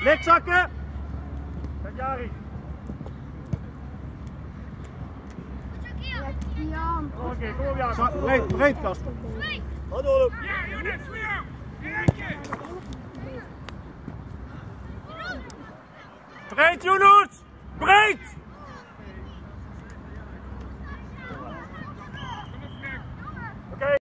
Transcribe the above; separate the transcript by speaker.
Speaker 1: Lik zakken. Met Jari. Oké, kom op Jari. Breed Kast. Wat door hem.
Speaker 2: Ja, Jonas, voor jou.
Speaker 1: Breed Jonas.